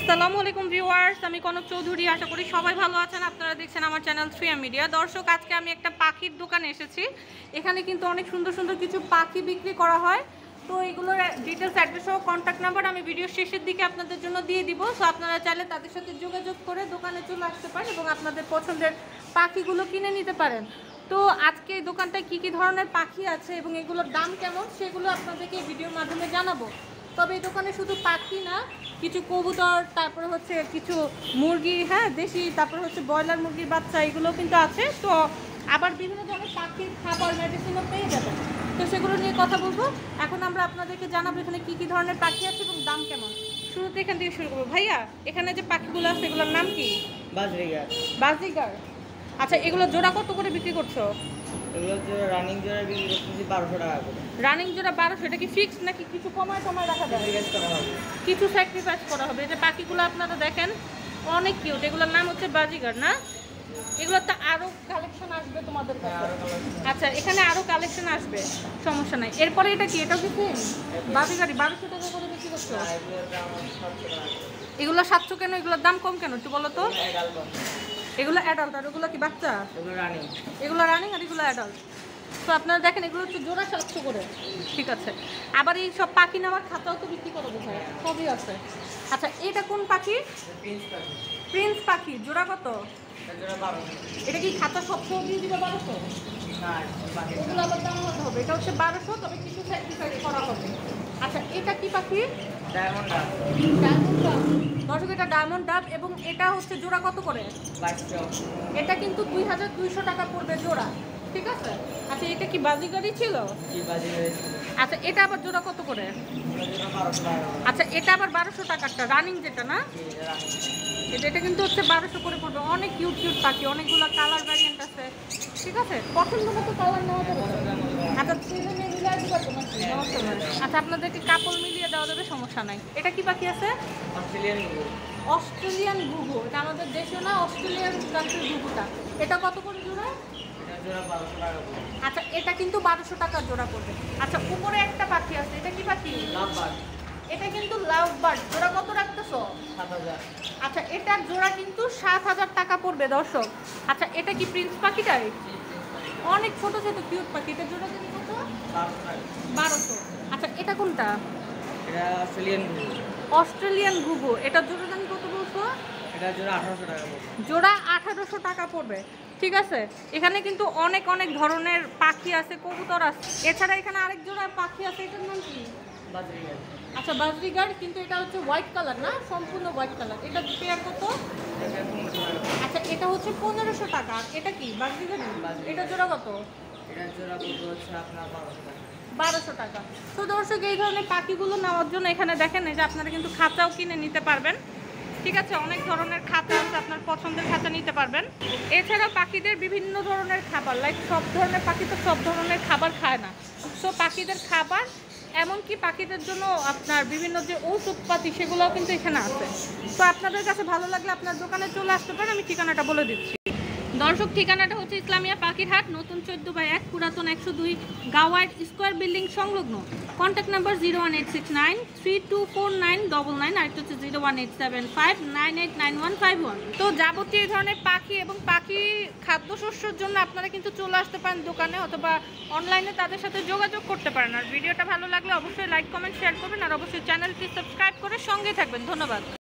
আসসালামু আলাইকুম ভিউয়ার্স, আমি কনক চৌধুরী। আশা করি সবাই ভালো আছেন। আপনারা দেখছেন আমার চ্যানেল 3M মিডিয়া। দর্শক, আজকে আমি একটা পাখির দোকানে এসেছি। এখানে কিন্তু অনেক সুন্দর সুন্দর কিছু পাখি বিক্রি করা হয়। তো এগুলোর ডিটেলস, অ্যাড্রেস ও কন্ট্যাক্ট নাম্বার আমি ভিডিও শেষের দিকে আপনাদের জন্য দিয়ে দিব। সো আপনারা চাইলে তাদের সাথে যোগাযোগ করে দোকানে চলে আসতে পারেন এবং আপনাদের পছন্দের পাখিগুলো কিনে নিতে পারেন। তো আজকে এই দোকানটায় কী কী ধরনের পাখি আছে এবং এগুলোর দাম কেমন সেগুলো আপনাদেরকে ভিডিওর মাধ্যমে জানাবো। তবে এই দোকানে শুধু পাখি না, কিছু কবুতর, তারপরে হচ্ছে কিছু মুরগি, হ্যাঁ দেশি, তারপরে হচ্ছে ব্রয়লার মুরগির বাচ্চা, এগুলো কিন্তু আছে। তো আবার বিভিন্ন ধরনের পাখির খাবার, মেডিসিনও পেয়ে যাবেন। তো সেগুলো নিয়ে কথা বলবো। এখন আমরা আপনাদেরকে জানাবো এখানে কী কী ধরনের পাখি আছে এবং দাম কেমন। শুরুতে এখান থেকে শুরু করবো। ভাইয়া, এখানে যে পাখিগুলো আছে এগুলোর নাম কি? বাজরিগার। বাজিগার। আচ্ছা, এগুলো জোড়া কত করে বিক্রি করছো? এগুলো জোড়া রানিং জোড়া বিক্রি করতেছি 1200 টাকা করে। রানিং জোড়া 1200। এটা কি ফিক্সড নাকি কিছু কমায় রাখা যায়? স্যাক্রিফাইস করা হবে, কিছু স্যাক্রিফাইস করা হবে। এই যে পাখিগুলো আপনারা দেখেন অনেক কিউট। এগুলোর নাম হচ্ছে বাজিগার না? এগুলো তো আরও কালেকশন আসবে তোমাদের কাছে। আচ্ছা, এখানে আরও কালেকশন আসবে, সমস্যা নাই। এরপরে এটা কি? এটাও কি সেম বাজিগারি? 1200 টাকা করে বিক্রি করছো? এগুলো 700 কেন? এগুলোর দাম কম কেন একটু বলো তো? এগুলো অ্যাডাল্ট আর ওগুলো কি বাচ্চা? এগুলো রানিং আর এগুলো অ্যাডাল্ট। তো আপনারা দেখেন এগুলো হচ্ছে জোড়া 700 করে। ঠিক আছে। আবার এই সব পাখি নেওয়ার খাতাও তো বিক্রি করা বোঝায়, সবই আছে। আচ্ছা, এটা কোন পাখি? প্রিন্স পাখি। জোড়া কত? এটা কি খাতা সবসময় দিয়ে দিবে 1200? ওগুলো আবার দাম কত হবে? এটা হচ্ছে 1200, তবে কিছু স্যাক্রিফাইস করা হবে। আচ্ছা, এটা কি পাখি? ডায়মন্ড ডাব। ডায়মন্ড ডাব। দর্শক, এটা ডায়মন্ড ডাব এবং এটা হচ্ছে জোড়া কত করে? 2200। এটা কিন্তু 2200 টাকা পড়বে জোড়া। ঠিক আছে। আচ্ছা, এটা কি বাজিগারি ছিল? জি, বাজরিগার। আচ্ছা, এটা আবার জোড়া কত করে? জোড়া 1200 টাকা। আচ্ছা, এটা আবার 1200 টাকারটা রানিং যেটা না? এটা কিন্তু হচ্ছে 1200 করে পড়বে। অনেক কিউট কিউট পাখি, অনেকগুলো কালার ভ্যারিয়েন্ট আছে। ঠিক আছে, পছন্দ মতো কালার নেওয়া যাবে। আচ্ছা, ছেলে মেয়ে মিলিয়ে দিবা তো নাকি? আচ্ছা, আপনাদেরকে কাপড় মিলিয়ে দেওয়া যাবে, সমস্যা নাই। এটা কি পাখি আছে? অস্ট্রেলিয়ান ঘুঘু। অস্ট্রেলিয়ান ঘুঘু। এটা আমাদের দেশে না, অস্ট্রেলিয়ান কান্ট্রির ঘুঘুটা। এটা কত করে জোড়া? এটা জোড়া 1200 টাকা করে। আচ্ছা, এটা কিন্তু 1200 টাকা জোড়া পড়বে। আচ্ছা, উপরে একটা পাখি আছে, এটা কি পাখি? লাভবার্ড। এটা কিন্তু লাভ বার্ড। জোড়া কত রাখতেছো? 7000। আচ্ছা, এটার জোড়া কিন্তু 7000 টাকা পড়বে দর্শক। আচ্ছা, এটা কি প্রিন্স পাখিটাই? অনেক ছোট ছোট কিউট পাখি। এটা জোড়া কিন্তু কত? 1200 টাকা। 1200। আচ্ছা, এটা কোনটা? এটা অস্ট্রেলিয়ান ঘুঘু। অস্ট্রেলিয়ান ঘুঘু। এটা জোড়া দাম কত বলছো? এটা জোড়া 1800 টাকা পড়বে। জোড়া 1800 টাকা পড়বে। ঠিক আছে। এখানে কিন্তু অনেক অনেক ধরনের পাখি আছে, কবুতর আছে। এছাড়া এখানে আরেক জোড়া পাখি আছে, এটার নাম কি? বাজরিগার। আচ্ছা, বাজরিগার। কিন্তু এটা হচ্ছে হোয়াইট কালার না, সম্পূর্ণ হোয়াইট কালার। এটা পেয়ার কত? এটা 1500 টাকা। আচ্ছা, এটা হচ্ছে 1500 টাকা। এটা কি বাজরিগার? এটা জোড়া কত? এটা জোড়া পড়বে হচ্ছে আপনার 1200 টাকা। 1200 টাকা। তো দর্শক, এই ধরনের পাখিগুলো নেওয়ার জন্য এখানে দেখেন এই যে আপনারা কিন্তু খাঁচাও কিনে নিতে পারবেন। ঠিক আছে, অনেক ধরনের খাঁচা আছে, আপনার পছন্দের খাঁচা নিতে পারবেন। এছাড়া পাখিদের বিভিন্ন ধরনের খাবার, লাইক সব ধরনের পাখি তো সব ধরনের খাবার খায় না। তো পাখিদের খাবার, এমনকি পাখিদের জন্য আপনার বিভিন্ন যে ঔষধপাতি, সেগুলোও কিন্তু এখানে আছে। তো আপনাদের কাছে ভালো লাগলে আপনার দোকানে চলে আসতে পারেন। আমি ঠিকানাটা বলে দিচ্ছি। দর্শক, ঠিকানাটা হচ্ছে ইসলামিয়া পাখির হাট, নতুন 14/1, পুরাতন 102 গাওয়ার্ড স্কোয়ার বিল্ডিং সংলগ্ন। কন্ট্যাক্ট নাম্বার 01869324999, আরেকটা হচ্ছে 01875989151। তো যাবতীয় এই ধরনের পাখি এবং পাখি খাদ্যশস্যের জন্য আপনারা কিন্তু চলে আসতে পারেন দোকানে, অথবা অনলাইনে তাদের সাথে যোগাযোগ করতে পারেন। আর ভিডিওটা ভালো লাগলে অবশ্যই লাইক, কমেন্ট, শেয়ার করবেন। আর অবশ্যই চ্যানেলটি সাবস্ক্রাইব করে সঙ্গে থাকবেন। ধন্যবাদ।